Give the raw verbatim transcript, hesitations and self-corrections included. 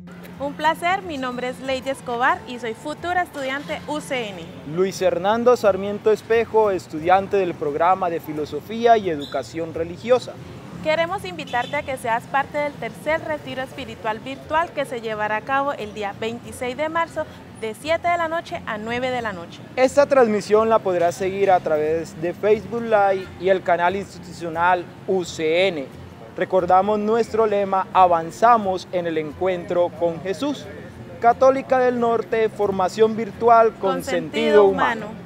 Un placer, mi nombre es Lady Escobar y soy futura estudiante U C N. Luis Hernando Sarmiento Espejo, estudiante del programa de Filosofía y Educación Religiosa. Queremos invitarte a que seas parte del tercer retiro espiritual virtual que se llevará a cabo el día veintiséis de marzo de siete de la noche a nueve de la noche. Esta transmisión la podrás seguir a través de Facebook Live y el canal institucional U C N. Recordamos nuestro lema: avanzamos en el encuentro con Jesús. Católica del Norte, formación virtual con, con sentido, sentido humano. humano.